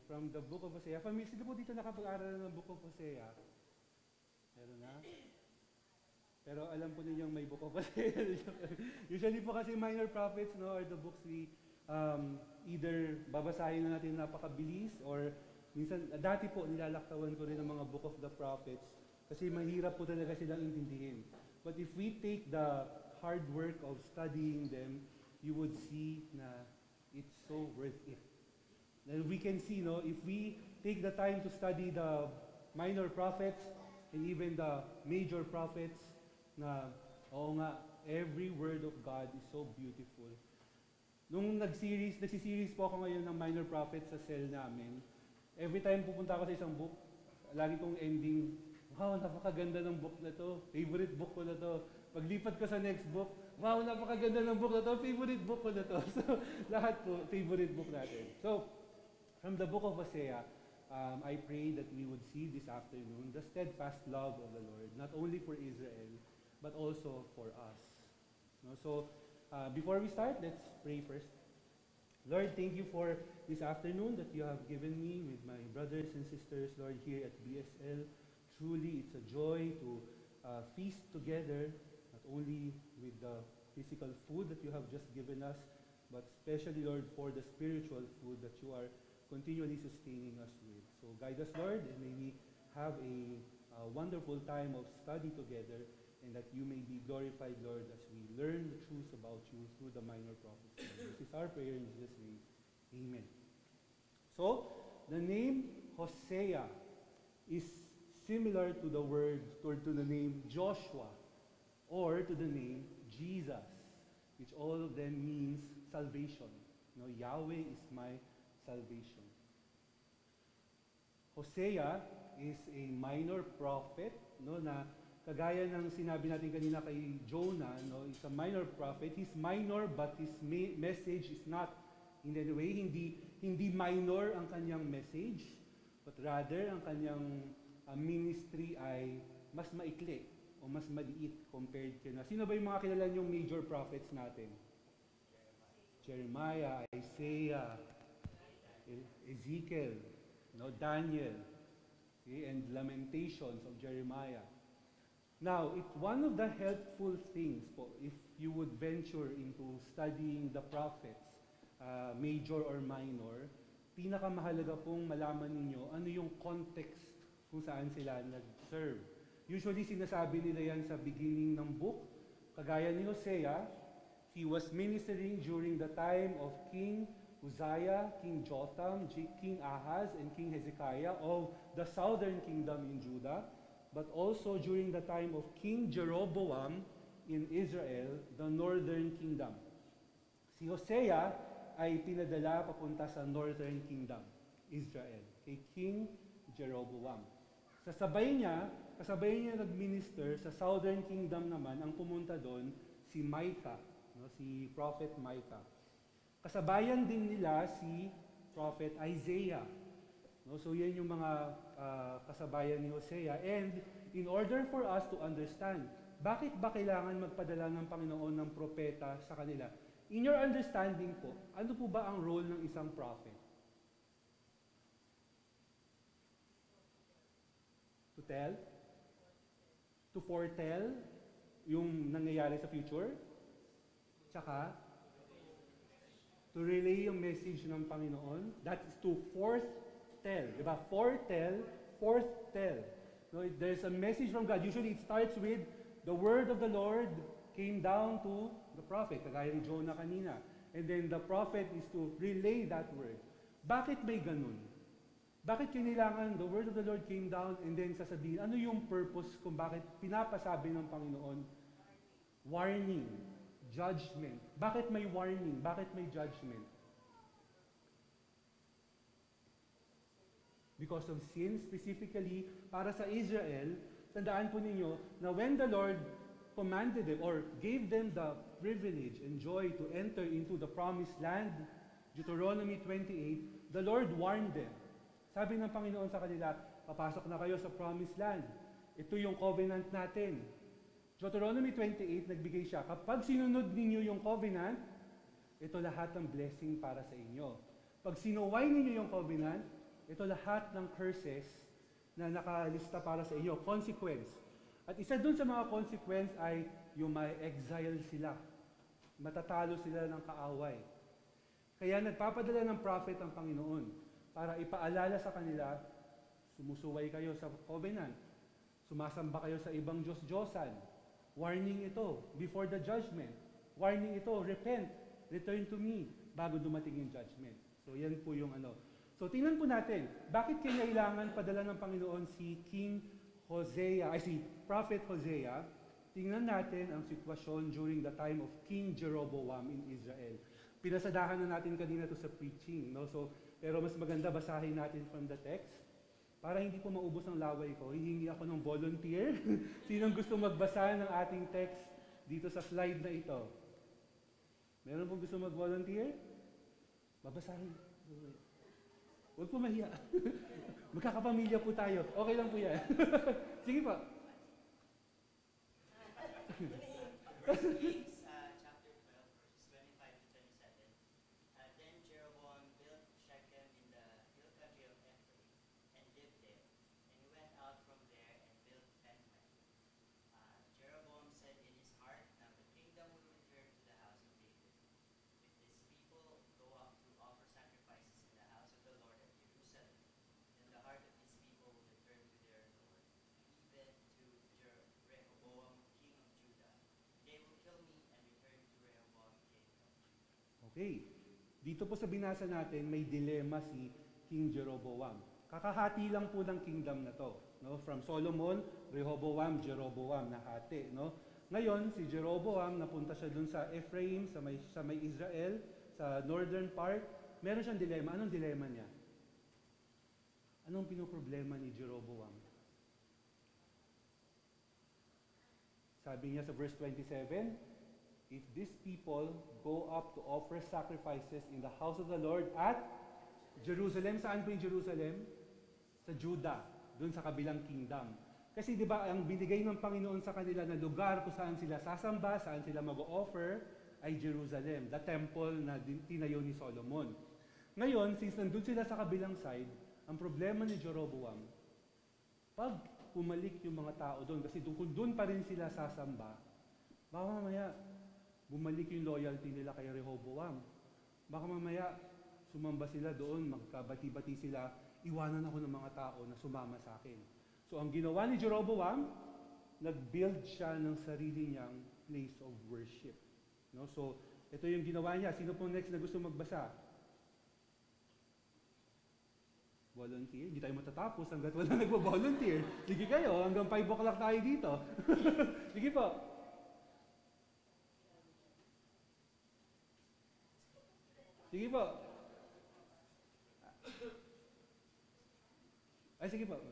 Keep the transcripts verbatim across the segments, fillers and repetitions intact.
from the Book of Hosea. Familiar, sino po dito nakapag-aral ng Book of Hosea? Meron na? Pero alam po ninyong may Book of Hosea. Usually po kasi minor prophets, no, are the books we um, either babasahin na natin napakabilis or minsan, dati po nilalaktawan ko rin ang mga Book of the Prophets kasi mahirap po talaga silang intindihin. But if we take the hard work of studying them, you would see na it's so worth it. And we can see, no, if we take the time to study the minor prophets and even the major prophets, na, oo nga, every word of God is so beautiful. Nung nag-series, nagsiseries po ako ngayon ng minor prophets sa cell namin, every time pupunta ako sa isang book, lagi kong ending, wow, napakaganda ng book na to, favorite book ko na to. Paglipat ko sa next book, wow, napakaganda ng book na to, favorite book ko na to. So, lahat po, favorite book natin. So, from the Book of Hosea, um, I pray that we would see this afternoon the steadfast love of the Lord, not only for Israel, but also for us. No? So, uh, before we start, let's pray first. Lord, thank you for this afternoon that you have given me with my brothers and sisters, Lord, here at B S L. Truly, it's a joy to uh, feast together, not only with the physical food that you have just given us, but especially, Lord, for the spiritual food that you are continually sustaining us with. So guide us, Lord, and may we have a, a wonderful time of study together, and that you may be glorified, Lord, as we learn the truths about you through the minor prophets. This is our prayer in Jesus' name. Amen. So, the name Hosea is similar to the word, or to the name Joshua, or to the name Jesus, which all of them means salvation. No, Yahweh is my salvation. Hosea is a minor prophet, no, na kagaya ng sinabi natin kanina kay Jonah, no, is a minor prophet. He's minor, but his me- message is not in any way, hindi, hindi minor ang kanyang message, but rather ang kanyang uh, ministry ay mas maikli o mas maliit compared kina. Sino ba yung mga kilala niyong major prophets natin? Jeremiah, Isaiah, Ezekiel, no, Daniel, okay, and Lamentations of Jeremiah. Now, it's one of the helpful things po, if you would venture into studying the prophets, uh, major or minor, pinakamahalaga pong malaman ninyo ano yung context kung saan sila nag-serve. Usually, sinasabi nila yan sa beginning ng book. Kagaya ni Hosea, he was ministering during the time of King Uzziah, King Jotham, King Ahaz, and King Hezekiah of the southern kingdom in Judah, but also during the time of King Jeroboam in Israel, the northern kingdom. Si Hosea ay pinadala papunta sa northern kingdom, Israel, kay King Jeroboam. Kasabay niya, kasabay niya nag-minister sa southern kingdom naman, ang pumunta doon si Micah, no, si Prophet Micah. Kasabayan din nila si Prophet Isaiah. No, so yan yung mga uh, kasabayan ni Hosea. And in order for us to understand, bakit ba kailangan magpadala ng Panginoon ng propeta sa kanila? In your understanding po, ano po ba ang role ng isang prophet? To tell? To foretell yung nangyayari sa future? Tsaka, to relay yung message ng Panginoon. That is to foretell. Diba? Foretell, foretell. No, there's a message from God. Usually it starts with the word of the Lord came down to the prophet, kagaya ni Jonah kanina. And then the prophet is to relay that word. Bakit may ganun? Bakit kailangan the word of the Lord came down and then sasabihin, ano yung purpose kung bakit pinapasabi ng Panginoon? Warning. Judgment. Bakit may warning? Bakit may judgment? Because of sin, specifically para sa Israel, tandaan po ninyo na when the Lord commanded them or gave them the privilege and joy to enter into the promised land, Deuteronomy twenty-eight, the Lord warned them. Sabi ng Panginoon sa kanila, papasok na kayo sa promised land. Ito yung covenant natin. Deuteronomy twenty-eight, nagbigay siya, kapag sinunod ninyo yung covenant, ito lahat ng blessing para sa inyo. Pag sinuway ninyo yung covenant, ito lahat ng curses na nakalista para sa inyo, consequence. At isa dun sa mga consequence ay yung may exile sila. Matatalo sila ng kaaway. Kaya nagpapadala ng prophet ang Panginoon para ipaalala sa kanila, sumusuway kayo sa covenant, sumasamba kayo sa ibang Diyos-Diyosan. Warning ito before the judgment. Warning ito, repent, return to me, bago dumating yung judgment. So yan po yung ano. So tingnan po natin, bakit kailangan padala ng Panginoon si King Hosea, ay si Prophet Hosea? Tingnan natin ang sitwasyon during the time of King Jeroboam in Israel. Pinasadahan na natin kanina to sa preaching, no? So, pero mas maganda basahin natin from the text. Para hindi po maubos ang laway ko, hihingi ako ng volunteer. Sinong gusto magbasa ng ating text dito sa slide na ito? Meron pong gusto mag-volunteer? Babasahin. Huwag po mahiya. Magkakapamilya po tayo. Okay lang po yan. Sige po. Kings uh, chapter twelve, verses twenty-five to twenty-seven. Uh, then Jeroboam built Shechem in the hill country of Ephraim and lived there. And he went out from there and built Bethlehem. Uh, Jeroboam said in his heart, now the kingdom will return to the house of David. If this people go up to offer sacrifices in the house of the Lord at Jerusalem, then the heart of these people will return to their Lord, even to Jer- Rehoboam, king of Judah. They will kill me and return to Rehoboam, king of Judah. Okay. Dito po sa binasa natin, may dilema si King Jeroboam. Kakahati lang po ng kingdom na to. No? From Solomon, Rehoboam, Jeroboam, nahati. No? Ngayon, si Jeroboam, napunta siya dun sa Ephraim, sa may, sa may Israel, sa northern part. Meron siyang dilema. Anong dilema niya? Anong pinoproblema ni Jeroboam? Sabi niya sa verse twenty-seven, if these people go up to offer sacrifices in the house of the Lord at Jerusalem, saan po yung Jerusalem? Sa Judah, dun sa kabilang kingdom. Kasi di ba ang binigay ng Panginoon sa kanila na lugar kung saan sila sasamba, saan sila mag-offer, ay Jerusalem, the temple na tinayo ni Solomon. Ngayon, since nandun sila sa kabilang side, ang problema ni Jeroboam, pag pumalik yung mga tao doon, kasi kung doon pa rin sila sasamba, baka mamaya bumalik yung loyalty nila kay Rehoboam. Baka mamaya sumamba sila doon, magkabati-bati sila, iwanan ako ng mga tao na sumama sa akin. So ang ginawa ni Jeroboam, nag-build siya ng sarili niyang place of worship. No? So ito yung ginawa niya. Sino pong next na gusto magbasa? Volunteer? Hindi tayo matatapos hanggat wala nagbo-volunteer. Sige kayo, hanggang five o'clock tayo dito. Sige po. Sige po. Ay, sige po.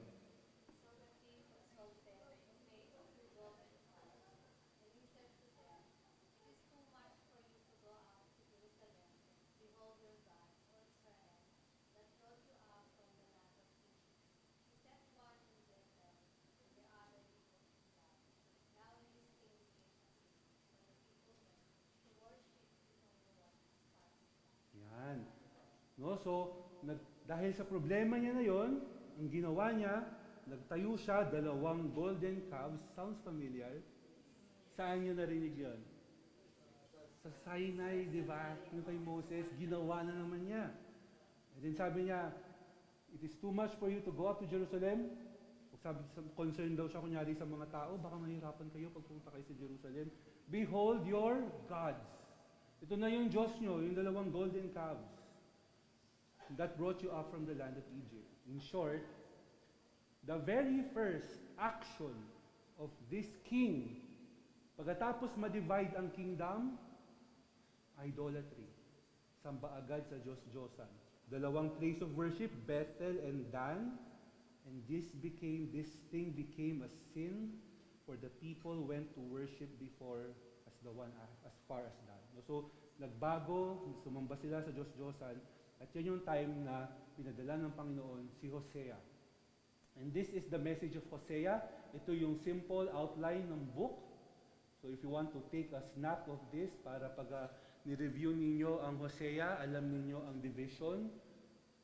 No? So, nag, dahil sa problema niya na yon, ang ginawa niya, nagtayo siya, dalawang golden calves. Sounds familiar? Saan niyo narinig yon? Sa Sinai, di ba? Yung kay Moses, ginawa na naman niya. And then sabi niya, it is too much for you to go up to Jerusalem. Sabi, concerned daw siya kunyari sa mga tao, baka mahirapan kayo pag pumunta kayo sa Jerusalem. Behold your gods. Ito na yung Diyos nyo, yung dalawang golden calves that brought you up from the land of Egypt. In short, the very first action of this king, pagkatapos ma-divide ang kingdom, idolatry. Samba agad sa Diyos-Diyosan. Dalawang place of worship, Bethel and Dan, and this became, this thing became a sin, for the people went to worship before as the one as far as Dan. So, nagbago, sumamba sila sa Diyos-Diyosan, at yan yung time na pinadala ng Panginoon si Hosea. And this is the message of Hosea. Ito yung simple outline ng book. So if you want to take a snap of this para pag uh, ni-review ninyo ang Hosea, alam ninyo ang division.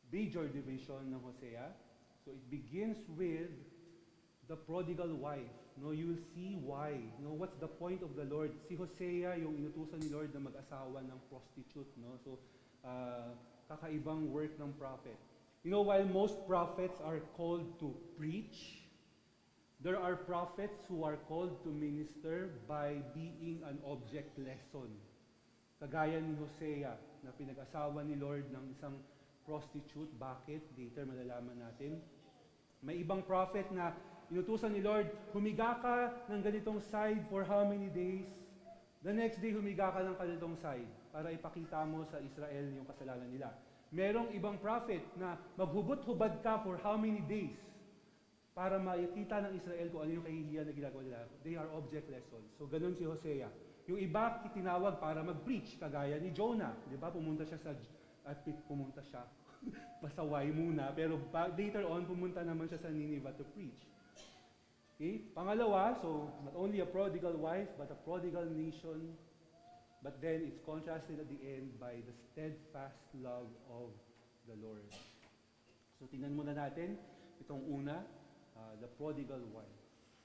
major division ng Hosea. So it begins with the prodigal wife. No, you will see why. No, what's the point of the Lord? Si Hosea, yung inutusan ni Lord na mag-asawa ng prostitute. No, so uh, kakaibang work ng prophet. You know, while most prophets are called to preach, there are prophets who are called to minister by being an object lesson. Kagaya ni Hosea na pinag-asawa ni Lord ng isang prostitute. Bakit? Later malalaman natin. May ibang prophet na inutusan ni Lord, humiga ka ng ganitong side for how many days? The next day, humiga ka ng ganitong side para ipakita mo sa Israel yung kasalanan nila. Merong ibang prophet na maghubot-hubad ka for how many days para makita ng Israel kung ano yung kahihiyan na ginagawa nila. They are object lessons. So, ganun si Hosea. Yung iba, itinawag para mag-preach, kagaya ni Jonah. Di ba? Pumunta siya sa, at pumunta siya, pasaway muna, pero later on, pumunta naman siya sa Nineveh to preach. Okay? Pangalawa, so not only a prodigal wife, but a prodigal nation. But then it's contrasted at the end by the steadfast love of the Lord. So tingnan muna natin itong una, uh, the prodigal wife.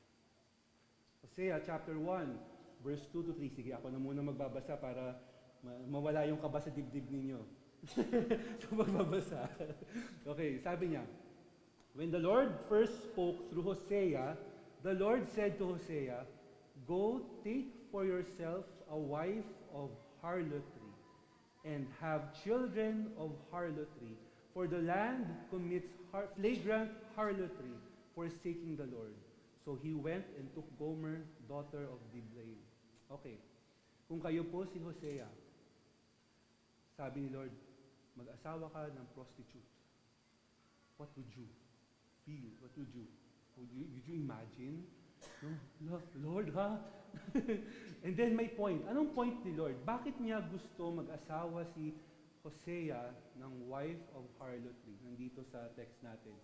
Hosea chapter one, verse two to three. Sige, ako na muna magbabasa para ma- mawala yung kaba sa dibdib ninyo. So magbabasa. Okay, sabi niya, when the Lord first spoke through Hosea, the Lord said to Hosea, "Go take for yourself a wife of harlotry, and have children of harlotry, for the land commits har- flagrant harlotry, forsaking the Lord." So he went and took Gomer, daughter of Diblaim. Okay, kung kayo po si Hosea, sabi ni Lord, mag-asawa ka ng prostitute. What would you feel? What would you, would you, would you imagine? No, Lord, ha? And then may point. Anong point ni Lord? Bakit niya gusto mag-asawa si Hosea ng wife of harlotry? Nandito sa text natin.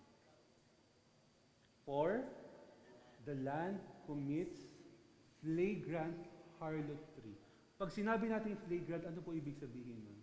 For the land commits flagrant harlotry. Pag sinabi natin flagrant, ano po ibig sabihin nun?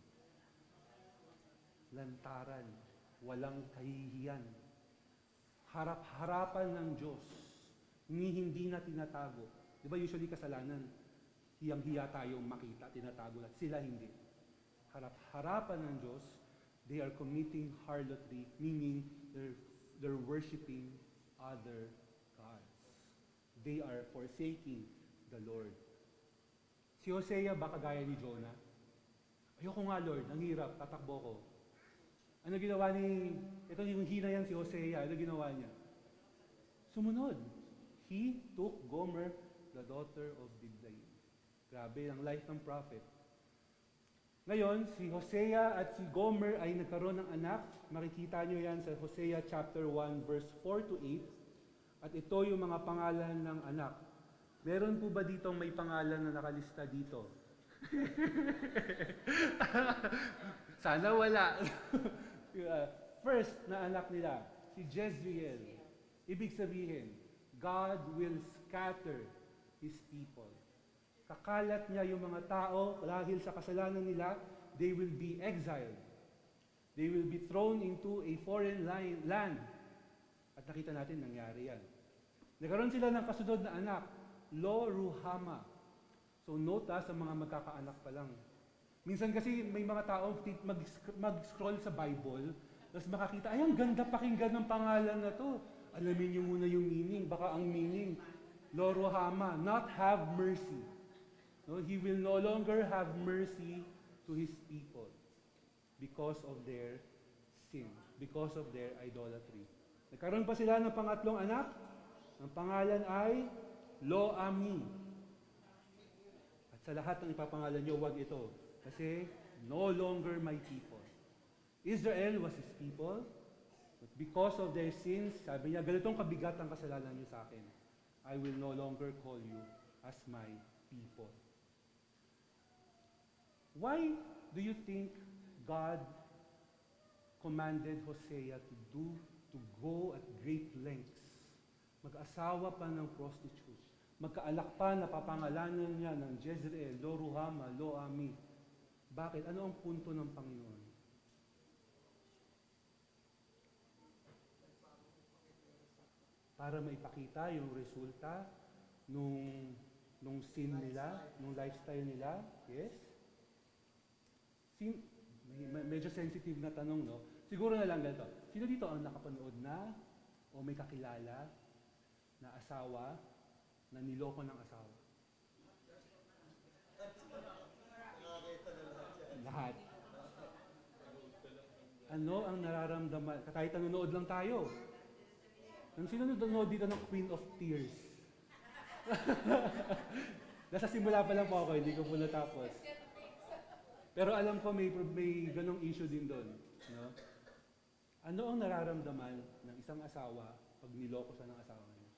Lantaran, walang kahihiyan, harap-harapan ng Diyos, ni hindi na tinatago. Di ba usually kasalanan, hiyang-hiya tayong makita, tinatago lahat. Sila hindi. Harap-harapan ng Diyos, they are committing harlotry, meaning they're, they're worshiping other gods. They are forsaking the Lord. Si Hosea ba kagaya ni Jonah? Ayoko nga Lord, ang hirap, tatakbo ko. Ano ginawa ni, ito yung hina yan si Hosea, ano ginawa niya? Sumunod. He took Gomer, the daughter of Diblaim. Grabe, ang life ng prophet. Ngayon, si Hosea at si Gomer ay nagkaroon ng anak. Makikita nyo yan sa Hosea chapter one, verse four to eight. At ito yung mga pangalan ng anak. Meron po ba ditong may pangalan na nakalista dito? Sana wala. First na anak nila, si Jezreel. Ibig sabihin, God will scatter His people. Kakalat niya yung mga tao dahil sa kasalanan nila, they will be exiled. They will be thrown into a foreign land. At nakita natin, nangyari yan. Nagkaroon sila ng kasunod na anak, Lo-Ruhama. So note ha, sa mga magkakaanak pa lang. Minsan kasi may mga tao mag-scroll sa Bible, tapos makakita, ay, ang ganda pakinggan ng pangalan na to. Alamin niyo muna yung meaning. Baka ang meaning, Lo-Ruhama, not have mercy. No, he will no longer have mercy to his people because of their sin, because of their idolatry. Nagkaroon pa sila ng pangatlong anak. Ang pangalan ay Lo-Ami. At sa lahat ng ipapangalan niyo, wag ito. Kasi, no longer my people. Israel was his people, but because of their sins, sabi niya, ganitong kabigat ang kasalanan niyo sa akin. I will no longer call you as my people. Why do you think God commanded Hosea to do, to go at great lengths? Mag-asawa pa ng prostitutes. Magkaalak pa na papangalanan niya ng Jezreel, Lo-Ruhama, Lo-Ami. Bakit? Ano ang punto ng Panginoon? para maipakita yung resulta nung, nung sin nila, nung lifestyle nila. Yes? Sin, may, medyo sensitive na tanong, no? Siguro na lang ganito. Sino dito ang nakapanood na o may kakilala na asawa na niloko ng asawa? Lahat. Ano ang nararamdaman? Kahit nanonood lang tayo. Nung sino nanonood dito ng Queen of Tears? Nasa simula pa lang po ako, hindi ko po natapos. Pero alam ko may, may ganong issue din doon. No? Ano ang nararamdaman ng isang asawa pag niloko siya ng asawa niya?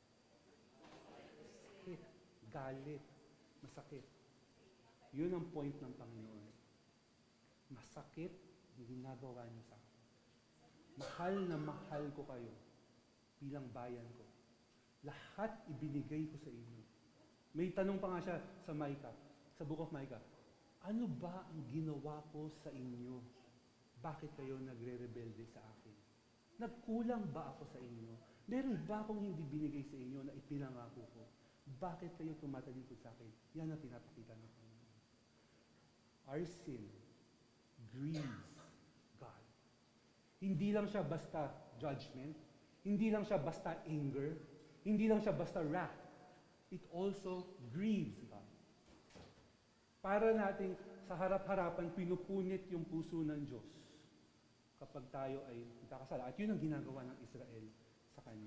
Sakit, galit, masakit. Yun ang point ng Panginoon. Masakit ang ginagawa niyo sa akin. Mahal na mahal ko kayo bilang bayan ko. Lahat ibinigay ko sa inyo. May tanong pa nga siya sa Micah, sa Book of Micah. Ano ba ang ginawa ko sa inyo? Bakit kayo nagre-rebelde sa akin? Nagkulang ba ako sa inyo? Meron ba akong hindi binigay sa inyo na ipinangako ko? Bakit kayo tumatalikod sa akin? Yan ang pinapakita ng Panginoon. Our sin grieves God. Hindi lang siya basta judgment, hindi lang siya basta anger, hindi lang siya basta wrath. It also grieves God. Para nating sa harap-harapan pinupunit yung puso ng Diyos kapag tayo ay nagkakasala. At yun ang ginagawa ng Israel sa Kanya.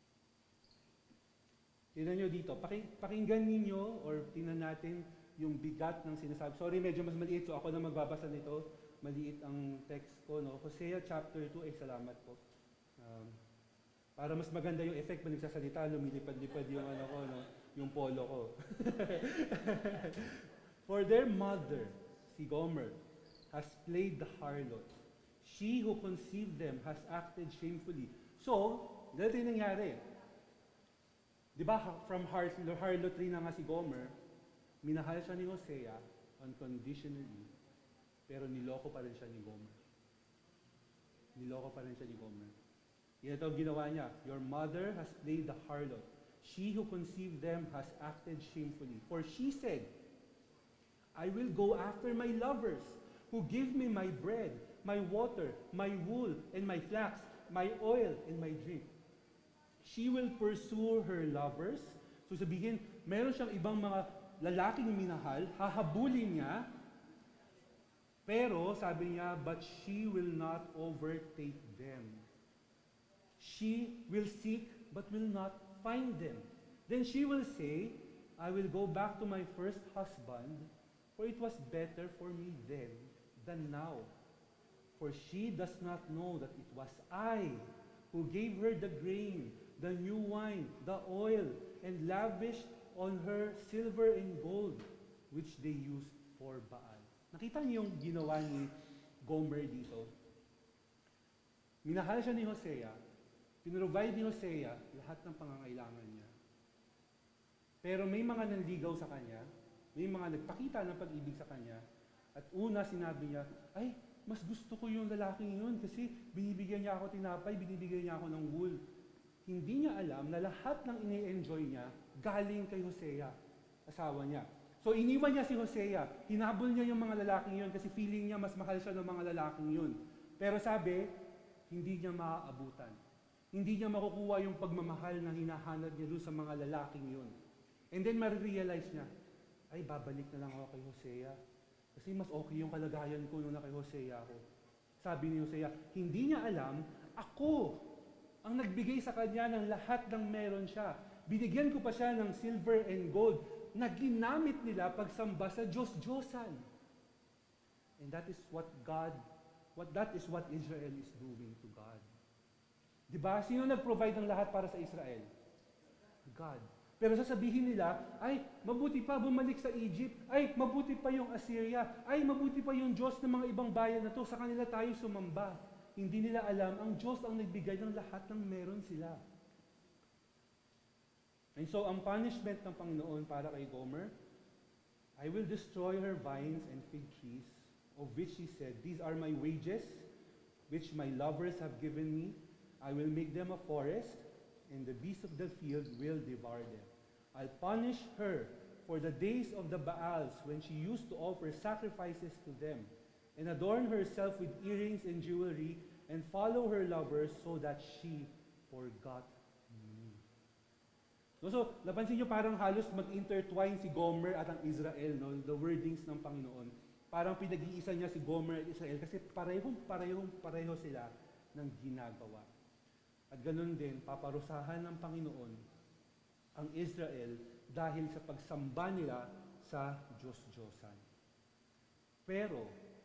Tingnan nyo dito, Paki, pakinggan ninyo or tingnan natin yung bigat ng sinasabi. Sorry, medyo mas maliit, so ako na magbabasa nito. Maliit ang text ko, no? Hosea chapter two, ay salamat po. Um, para mas maganda yung effect pa nagsasalita, lumilipad-lipad yung ano ko, no? Yung polo ko. For their mother, si Gomer, has played the harlot. She who conceived them has acted shamefully. So, ganito yung nangyari. Di ba, from harlotry na nga si Gomer, minahal siya ni Hosea unconditionally, pero niloko pa rin siya ni Gomer. Niloko pa rin siya ni Gomer. Yan ito ginawa niya. Your mother has played the harlot. She who conceived them has acted shamefully. For she said, I will go after my lovers, who give me my bread, my water, my wool, and my flax, my oil, and my drink. She will pursue her lovers. So sabihin, meron siyang ibang mga lalaking minahal, hahabulin niya, pero sabi niya, but she will not overtake them. She will seek, but will not find them. Then she will say, I will go back to my first husband, for it was better for me then than now. For she does not know that it was I who gave her the grain, the new wine, the oil, and lavished on her silver and gold, which they used for Baal. Nakita niyo yung ginawa ni Gomer dito? Minahal siya ni Hosea, pinrovide ni Hosea lahat ng pangangailangan niya. Pero may mga nanligaw sa kanya, may mga nagpakita ng pag-ibig sa kanya, at una sinabi niya, ay, mas gusto ko yung lalaking yun kasi binibigyan niya ako tinapay, binibigyan niya ako ng wool. Hindi niya alam na lahat ng ini-enjoy niya galing kay Hosea, asawa niya. So iniwan niya si Hosea, hinabol niya yung mga lalaking yun kasi feeling niya mas mahal siya ng mga lalaking yun. Pero sabi, hindi niya maaabutan. Hindi niya makukuha yung pagmamahal na hinahanap niya doon sa mga lalaking yun. And then marirealize niya, ay babalik na lang ako kay Hosea. Kasi mas okay yung kalagayan ko nung na kay Hosea ako. Sabi ni Hosea, hindi niya alam, ako ang nagbigay sa kanya ng lahat ng meron siya. Binigyan ko pa siya ng silver and gold na ginamit nila pagsamba sa Diyos-Diyosan. And that is what God, what that is what Israel is doing to God. Diba? Sino nag-provide ng lahat para sa Israel? God. Pero sasabihin nila, ay, mabuti pa bumalik sa Egypt, ay, mabuti pa yung Assyria, ay, mabuti pa yung Diyos ng mga ibang bayan na to, sa kanila tayo sumamba. Hindi nila alam, ang Diyos ang nagbigay ng lahat ng meron sila. And so, ang punishment ng Panginoon para kay Gomer, I will destroy her vines and fig trees, of which she said, these are my wages, which my lovers have given me. I will make them a forest, and the beasts of the field will devour them. I'll punish her for the days of the Baals when she used to offer sacrifices to them, and adorn herself with earrings and jewelry, and follow her lovers so that she forgot me. No, so, napansin nyo parang halos mag-intertwine si Gomer at ang Israel, no? The wordings ng Panginoon. Parang pinag-iisa niya si Gomer at Israel kasi parehong, parehong, pareho sila ng ginagawa. At ganun din, paparusahan ng Panginoon ang Israel dahil sa pagsamba nila sa Diyos-Diyosan. Pero,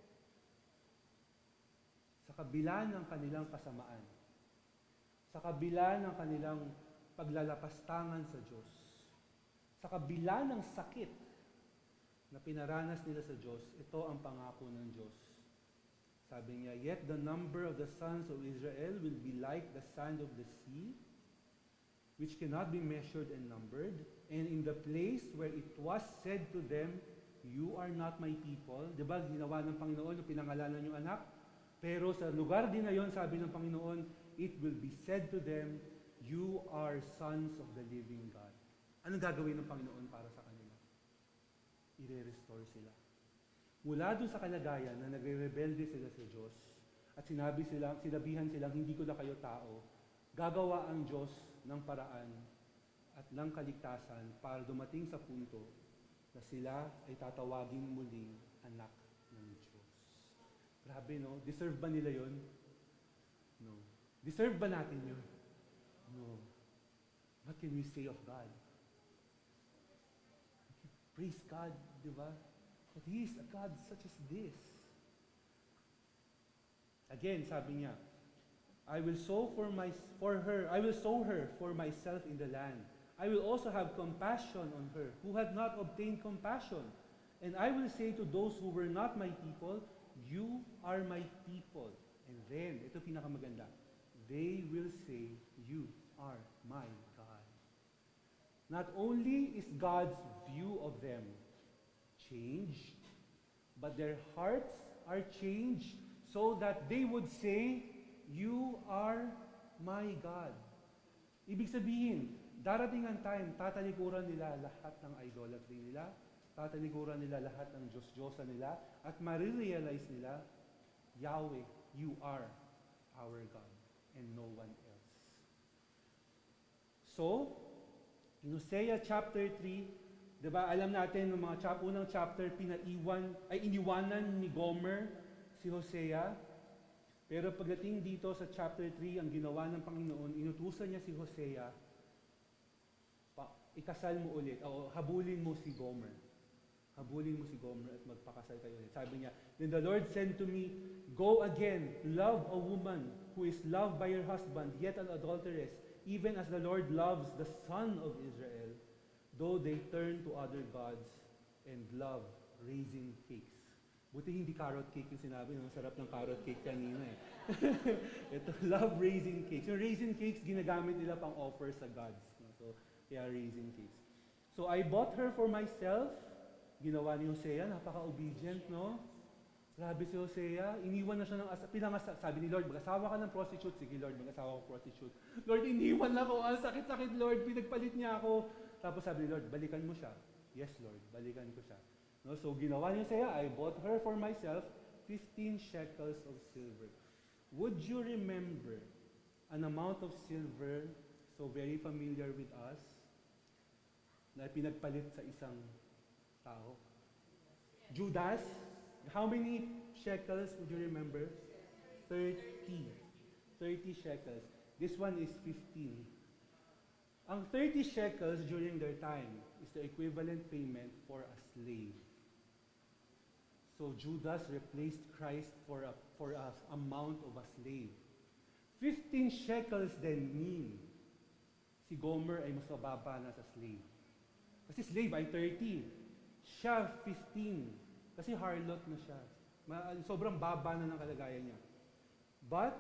sa kabila ng kanilang kasamaan, sa kabila ng kanilang paglalapastangan sa Diyos, sa kabila ng sakit na pinaranas nila sa Diyos, ito ang pangako ng Diyos. Sabi niya, yet the number of the sons of Israel will be like the sand of the sea, which cannot be measured and numbered. And in the place where it was said to them, you are not my people. Diba, ginawa ng Panginoon yung pinangalanan yung anak? Pero sa lugar din na yon, sabi ng Panginoon, it will be said to them, you are sons of the living God. Anong gagawin ng Panginoon para sa kanila? I-restore sila. Mula doon sa kalagayan na nagre-rebelde sila sa Diyos at sinabi sila, sinabihan silang, hindi ko na kayo tao, gagawa ang Diyos ng paraan at ng kaligtasan para dumating sa punto na sila ay tatawagin muling anak ng Diyos. Grabe, no? Deserve ba nila yon? No. Deserve ba natin yun? No. What can we say of God? Praise God, di ba? But He is a God such as this. Again, sabi niya, I will sow for my for her, I will sow her for myself in the land. I will also have compassion on her, who had not obtained compassion. And I will say to those who were not my people, you are my people. And then, ito pinakamaganda, they will say, you are my God. Not only is God's view of them changed, but their hearts are changed so that they would say, you are my God. Ibig sabihin, darating ang time, tatalikuran nila lahat ng idolatry nila, tatalikuran nila lahat ng Diyos-Diyosa nila, at marirealize nila, Yahweh, you are our God, and no one else. So, in Hosea chapter three, di ba, alam natin, ng mga chap, unang chapter, pinaiwan, ay iniwanan ni Gomer si Hosea. Pero pagdating dito sa chapter three, ang ginawa ng Panginoon, inutusan niya si Hosea, pa, ikasal mo ulit, o habulin mo si Gomer. Habulin mo si Gomer at magpakasal kayo ulit. Sabi niya, then the Lord said to me, go again, love a woman who is loved by her husband, yet an adulteress, even as the Lord loves the son of Israel, though they turn to other gods and love raising cakes. Buti hindi carrot cake yung sinabi, no? Sarap ng carrot cake kanina eh. Ito, love raisin cakes. Yung raisin cakes, ginagamit nila pang offer sa gods. No? So, kaya raisin cakes. So, I bought her for myself. Ginawa ni Hosea, napaka-obedient, no? Grabe si Hosea, iniwan na siya ng asa, pinangasa, sabi ni Lord, mag-asawa ka ng prostitute. Sige Lord, mag-asawa ko prostitute. Lord, iniwan na ako, ang sakit-sakit Lord, pinagpalit niya ako. Tapos sabi ni Lord, balikan mo siya. Yes Lord, balikan ko siya. No, so ginawa niya Hosea, I bought her for myself fifteen shekels of silver. Would you remember an amount of silver so very familiar with us na pinagpalit sa isang tao? Judas, how many shekels would you remember? thirty. thirty shekels. This one is fifteen. Ang thirty shekels during their time is the equivalent payment for a slave. So Judas replaced Christ for a for a amount of a slave. fifteen shekels then mean si Gomer ay mas mababa na sa slave. Kasi slave ay thirty. Siya fifteen. Kasi harlot na siya. Ma sobrang baba na ng kalagayan niya. But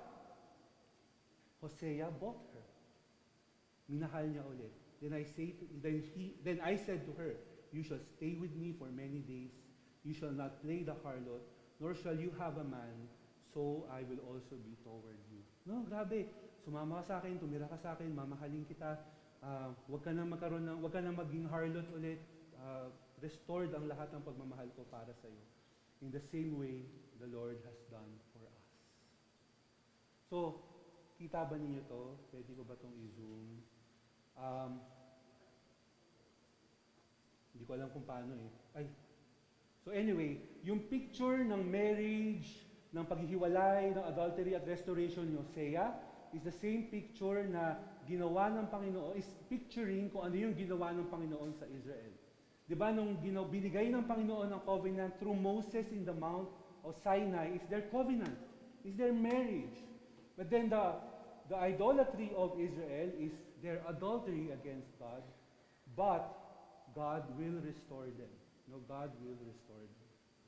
Hosea bought her. Minahal niya ulit. Then I say to, then he then I said to her, you shall stay with me for many days. You shall not play the harlot, nor shall you have a man, so I will also be toward you. No, grabe. sumama ka sa akin, tumira ka sa akin, mamahalin kita, uh, huwag ka na magkaroon ng, huwag ka na maging harlot ulit, uh, restored ang lahat ng pagmamahal ko para sa iyo. In the same way, the Lord has done for us. So, kita ba ninyo to? Pwede ko ba itong i-zoom? Um, hindi ko alam kung paano eh. Ay. So anyway, yung picture ng marriage, ng paghihiwalay, ng adultery at restoration ni Hosea is the same picture na ginawa ng Panginoon, is picturing kung ano yung ginawa ng Panginoon sa Israel. Diba nung ginaw, binigay ng Panginoon ang covenant through Moses in the Mount of Sinai, is their covenant, is their marriage. But then the, the idolatry of Israel is their adultery against God, but God will restore them. No, God will restore them.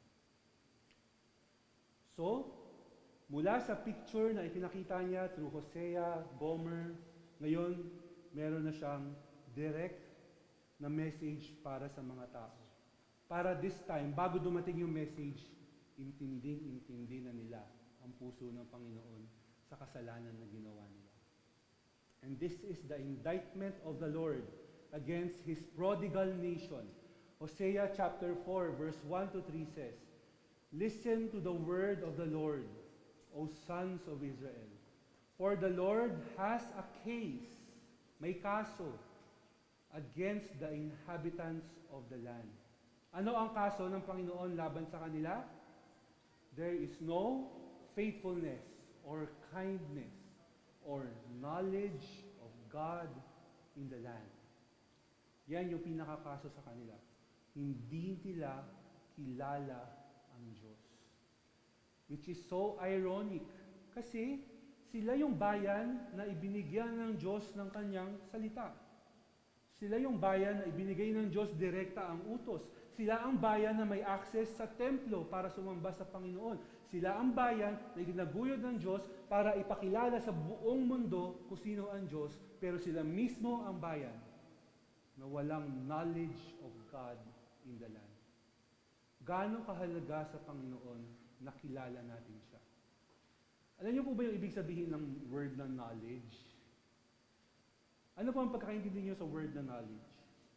So, mula sa picture na ipinakita niya through Hosea, Gomer, ngayon, meron na siyang direct na message para sa mga tao. Para this time, bago dumating yung message, intinding-intindi na nila ang puso ng Panginoon sa kasalanan na ginawa nila. And this is the indictment of the Lord against His prodigal nation. Hosea chapter four, verse one to three says, "Listen to the word of the Lord, O sons of Israel. For the Lord has a case," may kaso, "against the inhabitants of the land." Ano ang kaso ng Panginoon laban sa kanila? There is no faithfulness or kindness or knowledge of God in the land. Yan yung pinakakaso sa kanila. Hindi nila kilala ang Diyos. Which is so ironic. Kasi sila yung bayan na ibinigyan ng Diyos ng kanyang salita. Sila yung bayan na ibinigay ng Diyos direkta ang utos. Sila ang bayan na may access sa templo para sumamba sa Panginoon. Sila ang bayan na ginaguyod ng Diyos para ipakilala sa buong mundo kung sino ang Diyos, pero sila mismo ang bayan na walang knowledge of God in the land. Gaano kahalaga sa Panginoon na kilala natin siya? Alam niyo po ba yung ibig sabihin ng word na knowledge? Ano po ang pagkakaintindi niyo sa word na knowledge?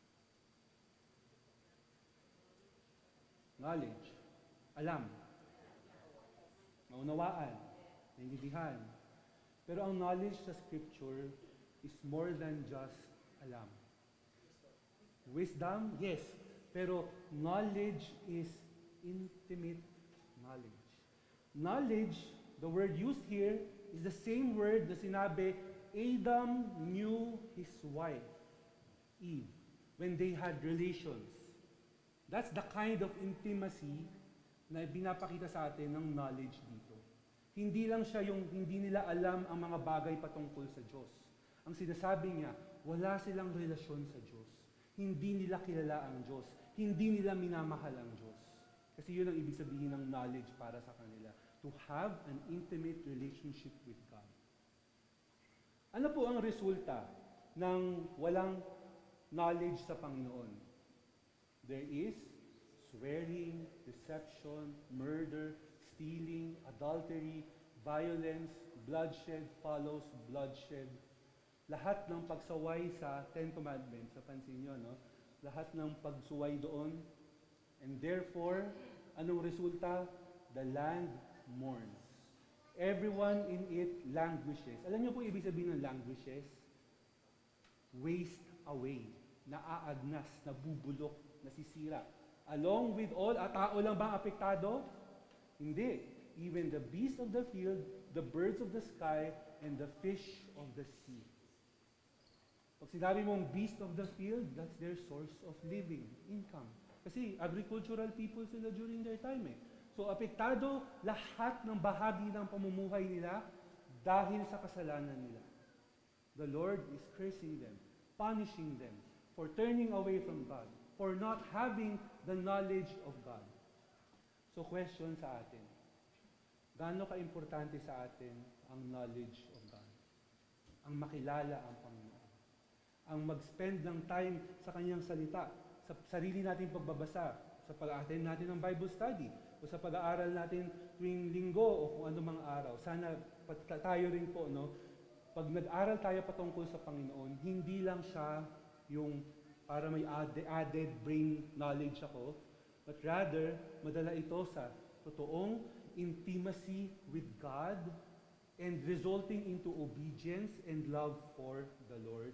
Knowledge. Alam. Maunawaan. Naintindihan. Pero ang knowledge sa Scripture is more than just alam. Wisdom, yes. Pero knowledge is intimate knowledge. Knowledge, the word used here, is the same word na sinabi, Adam knew his wife, Eve, when they had relations. That's the kind of intimacy na binapakita sa atin ng knowledge dito. Hindi lang siya yung hindi nila alam ang mga bagay patungkol sa Diyos. Ang sinasabi niya, wala silang relasyon sa Diyos. Hindi nila kilala ang Diyos. Hindi nila minamahal ang Diyos. Kasi yun ang ibig sabihin ng knowledge para sa kanila. To have an intimate relationship with God. Ano po ang resulta ng walang knowledge sa Panginoon? There is swearing, deception, murder, stealing, adultery, violence, bloodshed follows bloodshed. Lahat ng pagsaway sa Ten Commandments, sa pansin nyo, no? Lahat ng pagsuway doon. And therefore, anong resulta? The land mourns. Everyone in it languishes. Alam niyo po ibig sabihin ng languishes? Waste away. Naaagnas, nabubulok, nasisira. Along with all, at tao lang ba ang apektado? Hindi. Even the beasts of the field, the birds of the sky, and the fish of the sea. Pag sinabi mong beast of the field, that's their source of living, income. Kasi agricultural people sila during their time eh. So apektado lahat ng bahagi ng pamumuhay nila dahil sa kasalanan nila. The Lord is cursing them, punishing them for turning away from God, for not having the knowledge of God. So question sa atin, gaano ka-importante sa atin ang knowledge of God? Ang makilala ang Panginoon. Ang mag-spend ng time sa Kanyang salita, sa sarili nating pagbabasa, sa pag-attend natin ng Bible study, o sa pag-aaral natin tuwing linggo o kung ano mang araw. Sana tayo rin po, no, pag nag-aral tayo patungkol sa Panginoon, hindi lang siya yung para may added, added brain knowledge ako, but rather, madala ito sa totoong intimacy with God and resulting into obedience and love for the Lord.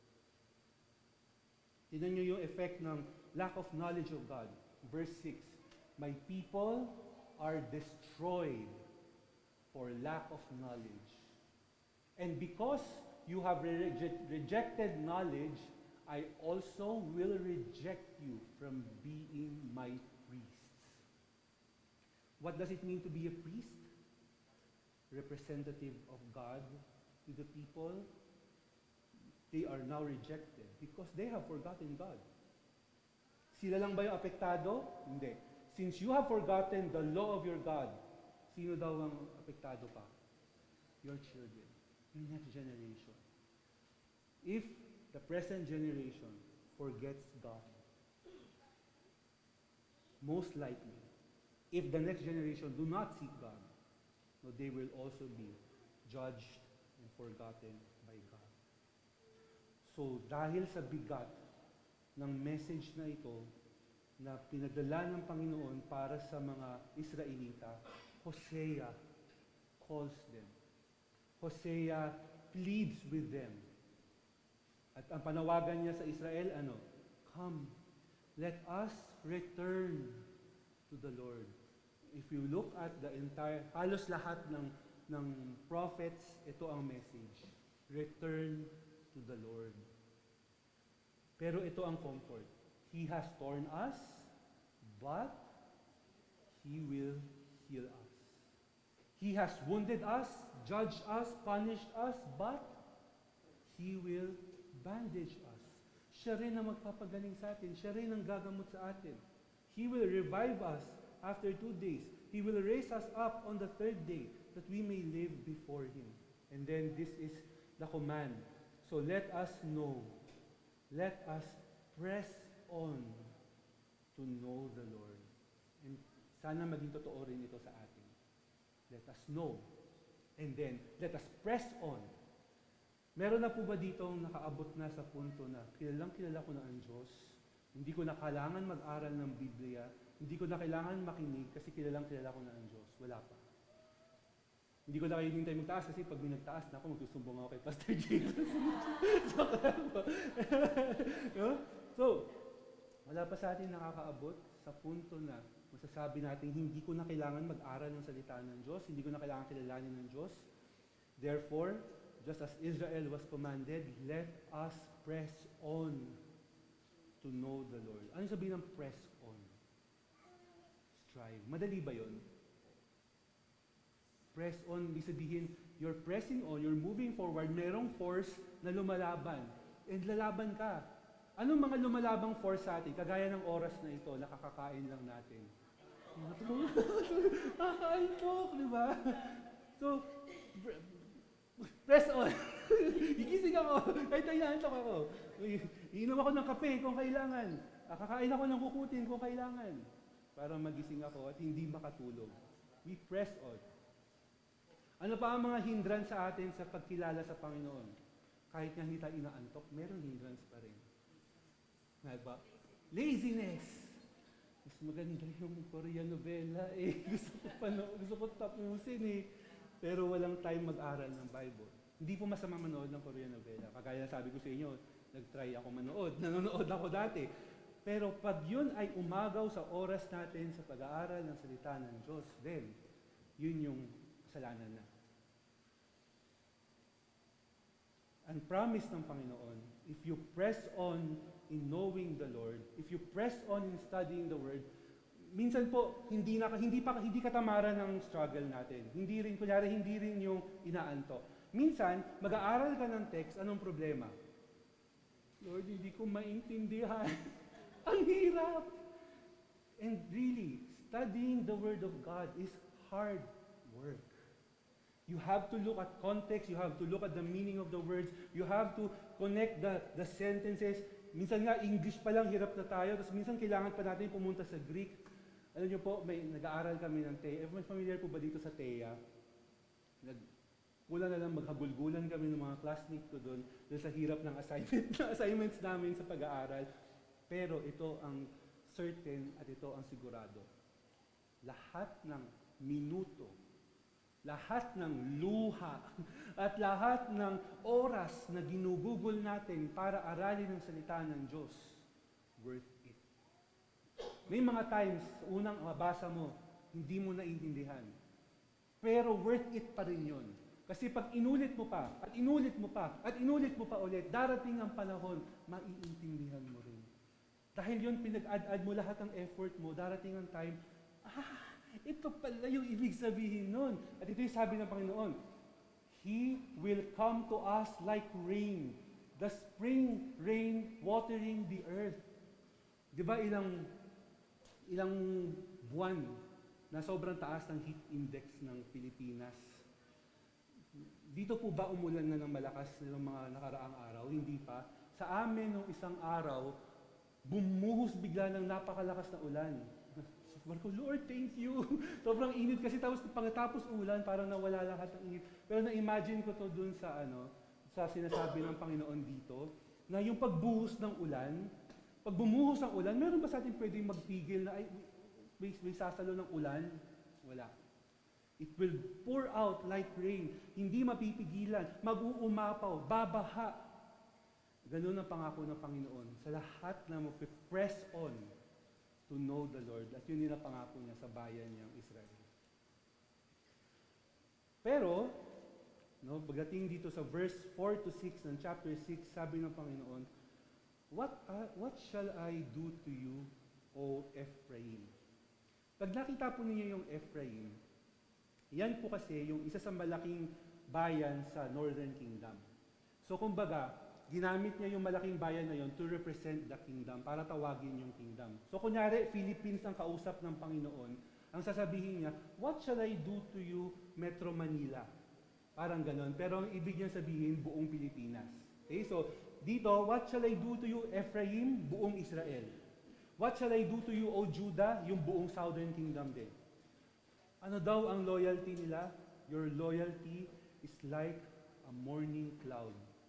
Tignan niyo yung effect ng lack of knowledge of God. Verse six, my people are destroyed for lack of knowledge. And because you have re- rejected knowledge, I also will reject you from being my priests. What does it mean to be a priest? Representative of God to the people. They are now rejected because they have forgotten God. Sila lang ba yung apektado? Hindi. Since you have forgotten the law of your God, sino daw ang apektado pa? Your children, your next generation. If the present generation forgets God, most likely, if the next generation do not seek God, no, they will also be judged and forgotten by God. So, dahil sa bigat ng message na ito na pinadala ng Panginoon para sa mga Israelita, Hosea calls them. Hosea pleads with them. At ang panawagan niya sa Israel, ano? Come, let us return to the Lord. If you look at the entire, halos lahat ng, ng prophets, ito ang message. Return to the Lord. Pero ito ang comfort. He has torn us, but He will heal us. He has wounded us, judged us, punished us, but He will bandage us. Siya rin ang magpapagaling sa atin. Siya rin ang gagamot sa atin. He will revive us after two days. He will raise us up on the third day that we may live before Him. And then this is the command. So let us know. Let us press on to know the Lord. And sana maging totoo rin ito sa atin. Let us know. And then, let us press on. Meron na po ba ditong nakaabot na sa punto na kilalang kilala ko na ang Diyos, hindi ko na kailangan mag-aral ng Biblia, hindi ko na kailangan makinig kasi kilalang kilala ko na ang Diyos? Wala pa. Hindi ko na kayo hintay magtaas kasi pag may nagtaas na ako, magsusumbong ako kay Pastor Jesus. no? So, wala pa sa atin nakakaabot sa punto na masasabi natin, hindi ko na kailangan mag-aral ng salita ng Diyos, hindi ko na kailangan kilalanin ng Diyos. Therefore, just as Israel was commanded, let us press on to know the Lord. Ano sabihin ng press on? Strive. Madali ba yun? Press on, ibig sabihin, you're pressing on, you're moving forward, merong force na lumalaban. And lalaban ka. Anong mga lumalabang force sa atin? Kagaya ng oras na ito, nakakakain lang natin. Nakakaantok, di ba? So, press on. Gigising ako. Kahit ay naantok ako. Iinom ako ng kape kung kailangan. Kakain ako ng kukutin kung kailangan. Para magising ako at hindi makatulog. We press on. Ano pa ang mga hindrance sa atin sa pagkilala sa Panginoon? Kahit nga hindi tayo inaantok, meron hindrance pa rin. Diba? Laziness. Mas maganda yung Korean novela eh. Gusto ko, pano, gusto ko tapusin eh. Pero walang time mag-aral ng Bible. Hindi po masama manood ng Korean novela. Kagaya sabi ko sa inyo, nag-try ako manood. Nanonood ako dati. Pero pag yun ay umagaw sa oras natin sa pag-aaral ng salita ng Diyos, then, yun yung kasalanan na. Ang promise ng Panginoon, if you press on in knowing the Lord, if you press on in studying the Word, minsan po, hindi, na, hindi, pa, hindi katamaran ng struggle natin. Hindi rin, kunyari, hindi rin yung inaanto. Minsan, mag-aaral ka ng text, anong problema? Lord, hindi ko maintindihan. Ang hirap! And really, studying the Word of God is hard work. You have to look at context, you have to look at the meaning of the words, you have to connect the, the sentences. Minsan nga, English pa lang, hirap na tayo, tapos minsan kailangan pa natin pumunta sa Greek. Alam niyo po, may nag-aaral kami ng T E A. May familiar po ba dito sa T E A? Nag, Mula na lang maghagulgulan kami ng mga classmates ko doon, doon sa hirap ng assignment, ng assignments namin sa pag-aaral. Pero ito ang certain at ito ang sigurado. Lahat ng minuto, lahat ng luha, at lahat ng oras na ginugugol natin para aralin ang salita ng Diyos, worth it. May mga times, unang mabasa mo, hindi mo naiintindihan. Pero worth it pa rin yun. Kasi pag inulit mo pa, at inulit mo pa, at inulit mo pa ulit, darating ang panahon, maiintindihan mo rin. Dahil yun, pinag-add-add mo lahat ng effort mo, darating ang time, ah, ito pala yung ibig sabihin nun. At ito yung sabi ng Panginoon, He will come to us like rain, the spring rain watering the earth. Di ba ilang, ilang buwan na sobrang taas ng heat index ng Pilipinas? Dito po ba umulan na ng malakas ng mga nakaraang araw? Hindi pa. Sa amin, nung isang araw, bumuhos bigla ng napakalakas na ulan. Sabi ko, Lord, thank you. Sobrang init kasi tapos pagkatapos ulan, parang nawala lahat ng init. Pero na-imagine ko to dun sa ano, sa sinasabi ng Panginoon dito, na yung pagbuhos ng ulan, pag bumuhos ang ulan, meron ba sa atin pwedeng magpigil na ay, may, may sasalo ng ulan? Wala. It will pour out like rain. Hindi mapipigilan. Mag-uumapaw. Babaha. Ganun ang pangako ng Panginoon. Sa lahat na mag-press on to know the Lord. At yun din ang pangako niya sa bayan niyang Israel. Pero, no, pagdating dito sa verse four to six ng chapter six, sabi ng Panginoon, What, uh, what shall I do to you, O Ephraim? Pag nakita po ninyo yung Ephraim, yan po kasi yung isa sa malaking bayan sa Northern Kingdom. So kumbaga, ginamit niya yung malaking bayan na yon to represent the kingdom, para tawagin yung kingdom. So kunyari, Philippines ang kausap ng Panginoon, ang sasabihin niya, What shall I do to you, Metro Manila? Parang ganon. Pero ang ibig niya sabihin, buong Pilipinas. Okay, so dito, what shall I do to you, Ephraim? Buong Israel. What shall I do to you, O Judah? Yung buong Southern Kingdom din. Ano daw ang loyalty nila? Your loyalty is like a morning cloud.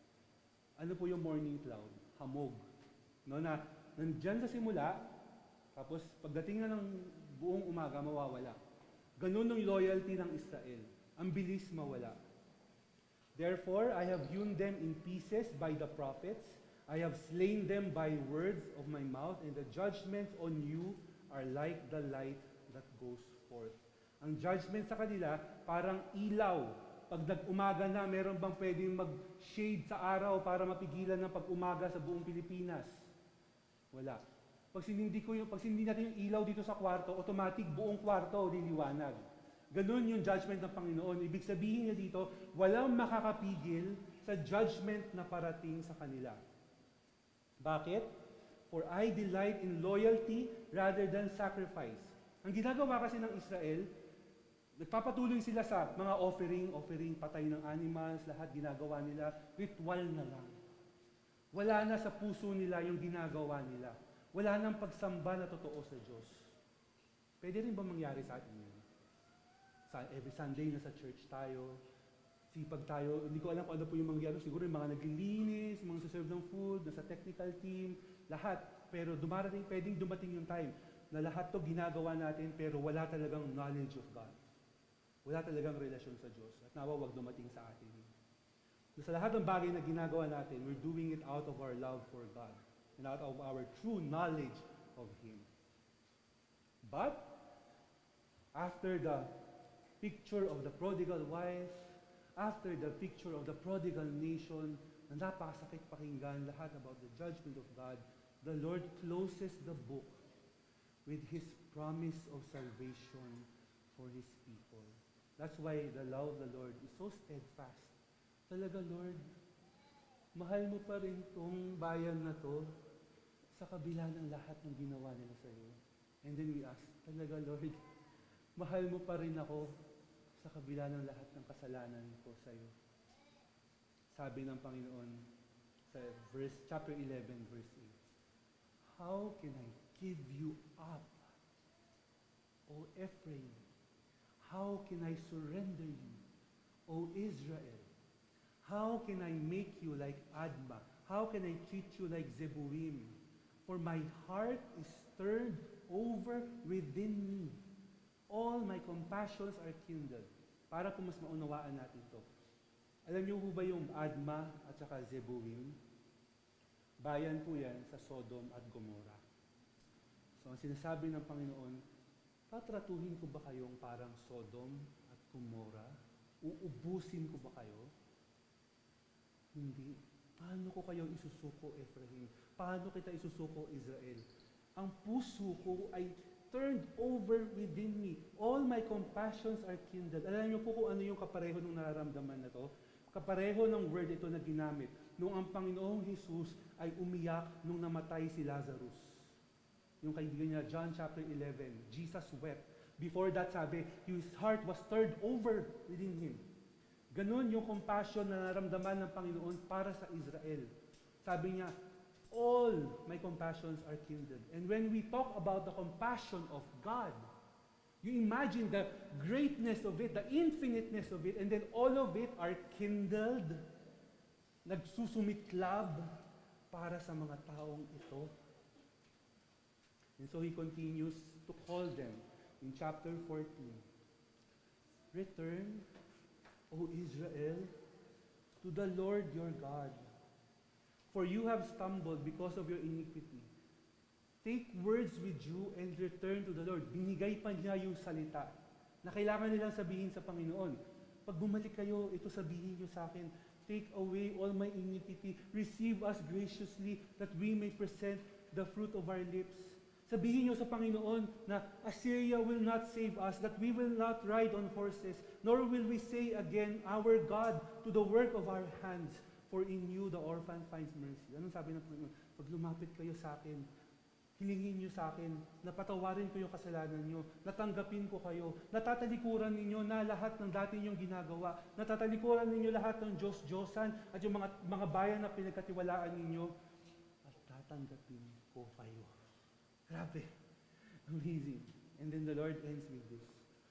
Ano po yung morning cloud? Hamog. No, na nandyan sa simula, tapos pagdating na ng buong umaga, mawawala. Ganun ang loyalty ng Israel. Ang bilis mawala. Therefore, I have hewn them in pieces by the prophets. I have slain them by words of my mouth, and the judgments on you are like the light that goes forth. Ang judgment sa kanila, parang ilaw. Pag nag-umaga na, meron bang pwedeng mag-shade sa araw para mapigilan ng pag-umaga sa buong Pilipinas? Wala. Pag sinindi, ko yung, pag sinindi natin yung ilaw dito sa kwarto, automatic buong kwarto liliwanag. Ganun yung judgment ng Panginoon. Ibig sabihin niya dito, walang makakapigil sa judgment na parating sa kanila. Bakit? For I delight in loyalty rather than sacrifice. Ang ginagawa kasi ng Israel, nagpapatuloy sila sa mga offering, offering, patay ng animals, lahat ginagawa nila, ritual na lang. Wala na sa puso nila yung ginagawa nila. Wala nang pagsamba na totoo sa Diyos. Pwede rin ba mangyari sa atin yun? Sa every Sunday nasa church tayo, sipag tayo, hindi ko alam kung ano po yung mangyari, siguro yung mga naglilinis, yung mga nagsaserve ng food, nasa technical team, lahat. Pero dumarating, pwedeng dumating yung time na lahat to ginagawa natin pero wala talagang knowledge of God. Wala talagang relasyon sa Diyos. At nawa, wag dumating sa atin. Sa lahat ng bagay na ginagawa natin, we're doing it out of our love for God and out of our true knowledge of Him. But, after the picture of the prodigal wife, after the picture of the prodigal nation, na napakasakit pakinggan lahat about the judgment of God, the Lord closes the book with His promise of salvation for His people. That's why the love of the Lord is so steadfast. Talaga, Lord, mahal mo pa rin tong bayan na to sa kabila ng lahat ng ginawa nila sa iyo. And then we ask, talaga, Lord, mahal mo pa rin ako sa kabila ng lahat ng kasalanan ko sa iyo. Sabi ng Panginoon sa verse, chapter eleven, verse eight, How can I give you up, O Ephraim? How can I surrender you, O Israel, how can I make you like Admah? How can I treat you like Zeboim? For my heart is turned over within me. All my compassions are kindled. Para kung mas maunawaan natin to. Alam niyo po ba yung Admah at saka Zeboim? Bayan po yan sa Sodom at Gomorrah. So ang sinasabi ng Panginoon, tatratuhin ko ba kayong parang Sodom at Gomorrah? Uubusin ko ba kayo? Hindi. Paano ko kayo isusuko, Ephraim? Paano kita isusuko, Israel? Ang puso ko ay turned over within me. All my compassions are kindled. Alam niyo po kung ano yung kapareho ng nararamdaman na to? Kapareho ng word ito na ginamit nung ang Panginoong Jesus ay umiyak nung namatay si Lazarus. Yung kaibigan niya, John chapter eleven, Jesus wept. Before that, sabi, his heart was turned over within him. Ganon yung compassion na naramdaman ng Panginoon para sa Israel. Sabi niya, all my compassions are kindled. And when we talk about the compassion of God, you imagine the greatness of it, the infiniteness of it, and then all of it are kindled, nagsusumiklab para sa mga taong ito. And so he continues to call them in chapter fourteen. Return, O Israel, to the Lord your God, for you have stumbled because of your iniquity. Take words with you and return to the Lord. Binigay pa niya yung salita na kailangan nilang sabihin sa Panginoon. Pag bumalik kayo, ito sabihin niyo sa akin, take away all my iniquity, receive us graciously, that we may present the fruit of our lips. Sabihin niyo sa Panginoon na Assyria will not save us, that we will not ride on horses, nor will we say again, our God, to the work of our hands, for in you the orphan finds mercy. Anong sabi ng Panginoon? Pag lumapit kayo sa akin, hilingin niyo sa akin, napatawarin ko yung kasalanan niyo, natanggapin ko kayo, natatalikuran ninyo na lahat ng dati niyong ginagawa, natatalikuran ninyo lahat ng Diyos-Diyosan at yung mga, mga bayan na pinagkatiwalaan ninyo, at tatanggapin ko kayo. Grabe. Amazing. And then the Lord ends with this.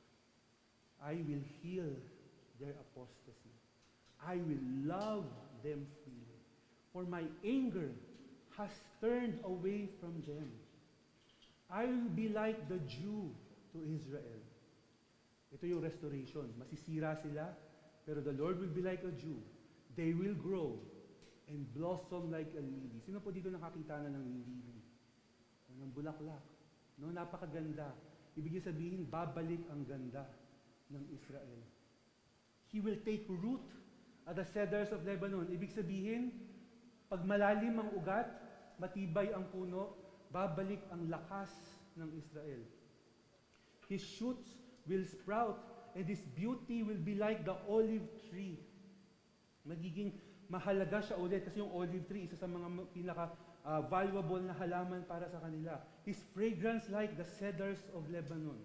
I will heal their apostasy. I will love them freely. For my anger has turned away from them. I will be like the Jew to Israel. Ito yung restoration. Masisira sila, pero the Lord will be like a Jew. They will grow and blossom like a lily. Sino po dito nakakita na ng lily? Ng bulaklak. No, napakaganda. Ibig sabihin, babalik ang ganda ng Israel. He will take root at the cedars of Lebanon. Ibig sabihin, pag malalim ang ugat, matibay ang puno, babalik ang lakas ng Israel. His shoots will sprout, and his beauty will be like the olive tree. Magiging mahalaga siya ulit kasi yung olive tree, isa sa mga pinaka Uh, valuable na halaman para sa kanila. His fragrance like the cedars of Lebanon.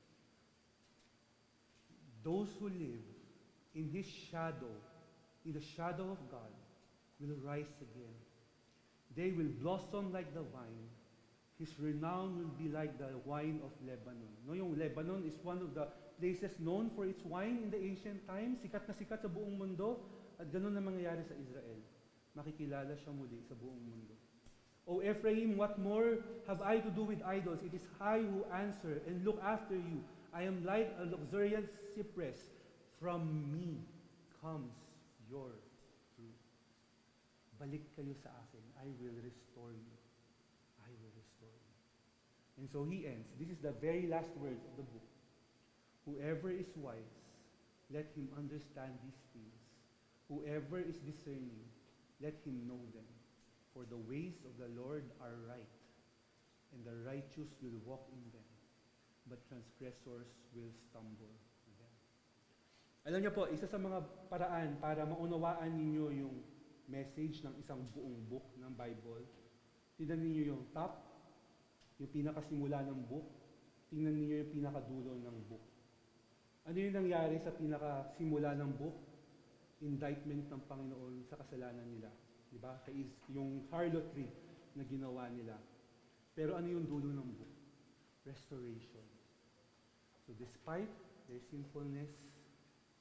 Those who live in his shadow, in the shadow of God, will rise again. They will blossom like the vine. His renown will be like the wine of Lebanon. No, yung Lebanon is one of the places known for its wine in the ancient times. Sikat na sikat sa buong mundo. At ganun na mangyayari sa Israel. Makikilala siya muli sa buong mundo. O Ephraim, what more have I to do with idols? It is I who answer and look after you. I am like a luxuriant cypress. From me comes your fruit. Balik kayo sa akin. I will restore you. I will restore you. And so he ends. This is the very last words of the book. Whoever is wise, let him understand these things. Whoever is discerning, let him know them. For the ways of the Lord are right, and the righteous will walk in them, but transgressors will stumble in them. Alam niyo po, isa sa mga paraan para maunawaan ninyo yung message ng isang buong book ng Bible, tingnan niyo yung top, yung pinakasimula ng book, tingnan niyo yung pinakadulo ng book. Ano yung nangyari sa pinakasimula ng book? Indictment ng Panginoon sa kasalanan nila. Diba? Yung harlotry na ginawa nila. Pero ano yung dulo ng book? Restoration. So despite their sinfulness,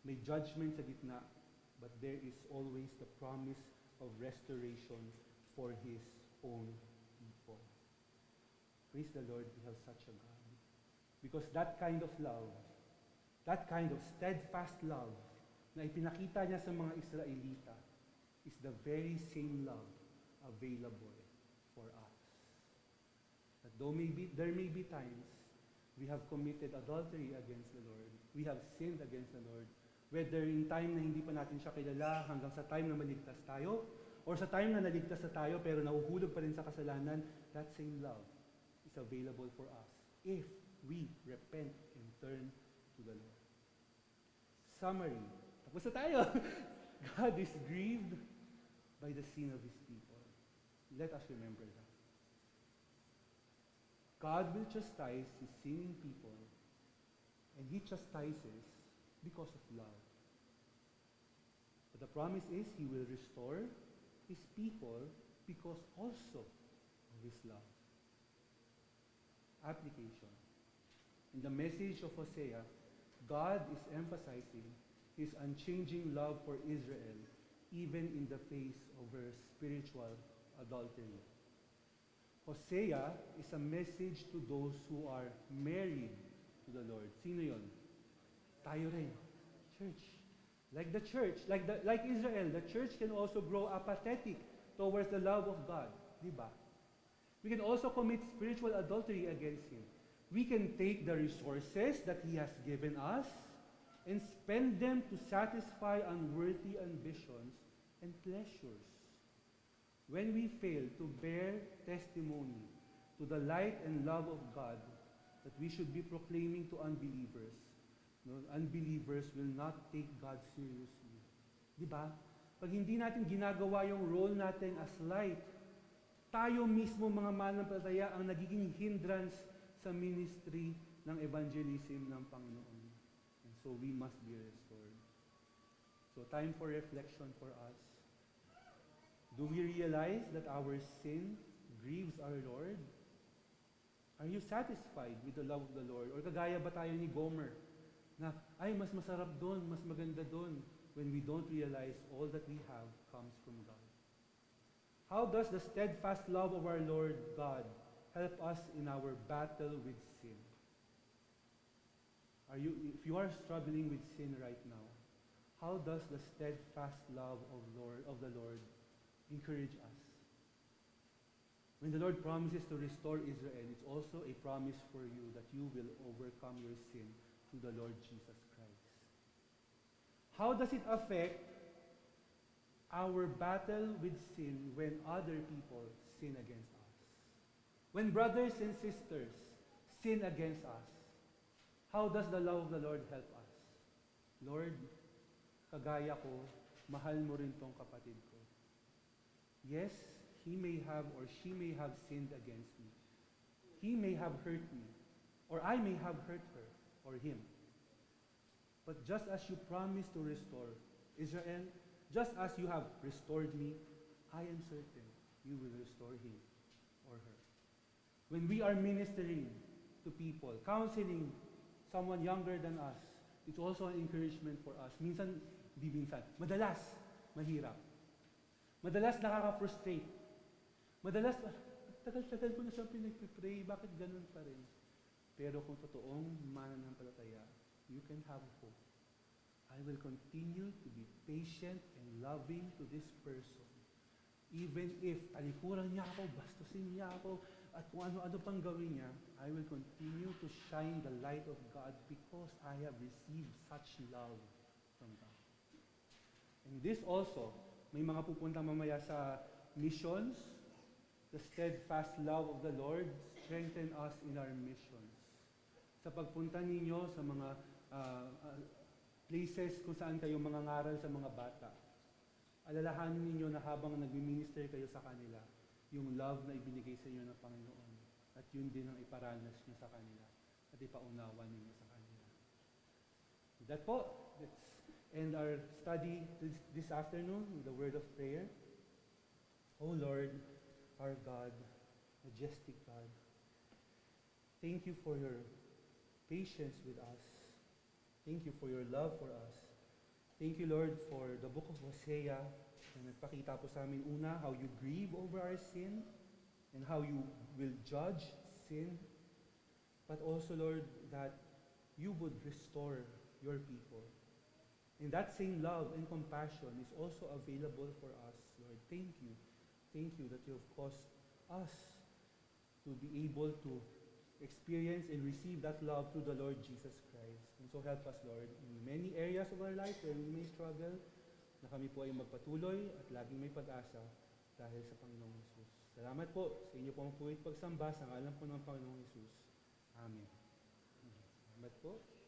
May judgment sa gitna, but there is always the promise of restoration for His own people. Praise the Lord, we have such a God. Because that kind of love, that kind of steadfast love na ipinakita niya sa mga Israelita is the very same love available for us. That though may be, there may be times we have committed adultery against the Lord, we have sinned against the Lord, whether in time na hindi pa natin siya kilala, hanggang sa time na maligtas tayo, or sa time na naligtas na tayo pero nahuhulog pa rin sa kasalanan, that same love is available for us if we repent and turn to the Lord. Summary. Tapos na tayo. God is grieved by the sin of His people. Let us remember that. God will chastise His sinning people, and He chastises because of love. But the promise is He will restore His people because also of His love. Application. In the message of Hosea, God is emphasizing His unchanging love for Israel, even in the face of her spiritual adultery. Hosea is a message to those who are married to the Lord. Sino yun? Tayo rin. Church. Like the church, like, the, like Israel, the church can also grow apathetic towards the love of God. Diba? We can also commit spiritual adultery against Him. We can take the resources that He has given us and spend them to satisfy unworthy ambitions and pleasures. When we fail to bear testimony to the light and love of God that we should be proclaiming to unbelievers, no, unbelievers will not take God seriously. Diba? Pag hindi natin ginagawa yung role natin as light, tayo mismo mga mananampalataya ang nagiging hindrance sa ministry ng evangelism ng Panginoon. And so we must be restored. So time for reflection for us. Do we realize that our sin grieves our Lord? Are you satisfied with the love of the Lord? Or kagaya ba tayo ni Gomer na, ay, mas masarap doon, mas maganda doon, when we don't realize all that we have comes from God? How does the steadfast love of our Lord God help us in our battle with sin? Are you, if you are struggling with sin right now, how does the steadfast love of, Lord, of the Lord encourage us? When the Lord promises to restore Israel, it's also a promise for you that you will overcome your sin through the Lord Jesus Christ. How does it affect our battle with sin when other people sin against us? When brothers and sisters sin against us, how does the love of the Lord help us? Lord, kagaya ko, mahal mo rin tong kapatid ko. Yes, he may have or she may have sinned against me. He may have hurt me, or I may have hurt her or him. But just as you promised to restore Israel, just as you have restored me, I am certain you will restore him or her. When we are ministering to people, counseling someone younger than us, it's also an encouragement for us. Minsan, di minsan, madalas, mahirap. Madalas nakaka-frustrate. Madalas, tagal-tagal ko na siyang pinag-pray, bakit ganun pa rin? Pero kung totoong mananampalataya, you can have hope. I will continue to be patient and loving to this person. Even if talikuran niya ako, bastusin niya ako, at kung ano-ano pang gawin niya, I will continue to shine the light of God because I have received such love from God. And this also, may mga pupunta mamaya sa missions, the steadfast love of the Lord strengthen us in our missions. Sa pagpunta ninyo sa mga uh, uh, places kung saan kayo mangangaral sa mga bata, alalahanin ninyo na habang nag-minister kayo sa kanila, yung love na ibinigay sa inyo ng Panginoon. At yun din ang iparanas nyo sa kanila at ipaunawa ninyo sa kanila. With that po, let's end our study this, this afternoon with the word of prayer. O Lord, our God, majestic God, thank you for your patience with us. Thank you for your love for us. Thank you, Lord, for the book of Hosea na nagpakita po sa amin una how you grieve over our sin and how you will judge sin, but also, Lord, that you would restore your people. And that same love and compassion is also available for us, Lord. Thank you. Thank you that you have caused us to be able to experience and receive that love through the Lord Jesus Christ. And so help us, Lord, in many areas of our life where we may struggle, na kami po ay magpatuloy at laging may pag-asa dahil sa Panginoong Jesus. Salamat po sa inyo pong puwit pagsamba sa ngalan po ng Panginoong Jesus. Amen. Salamat po.